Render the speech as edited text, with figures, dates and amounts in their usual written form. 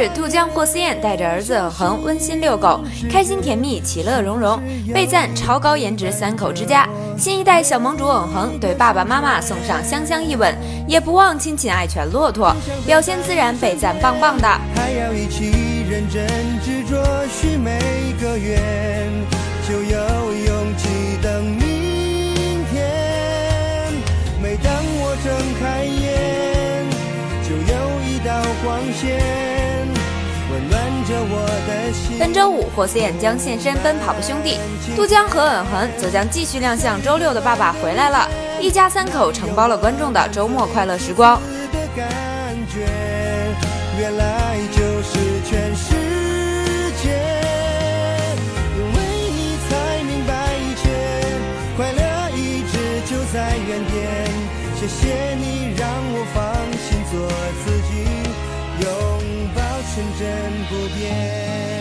日，杜江、霍思燕带着儿子恒温馨遛狗，开心甜蜜，其乐融融，被赞超高颜值三口之家。新一代小盟主恒对爸爸妈妈送上香香一吻，也不忘亲亲爱犬骆驼，表现自然，被赞棒棒的。 还要一起认真执着许每个愿，就有勇气等明天。每当我睁开眼，就有一道光线温暖着我的心。 本周五，霍思燕将现身《奔跑吧兄弟》，杜江和恩恒则将继续亮相周六的爸爸回来了，一家三口承包了观众的周末快乐时光。 原来就是全世界，因为你才明白一切，快乐一直就在原点。谢谢你让我放心做自己，拥抱纯真不变。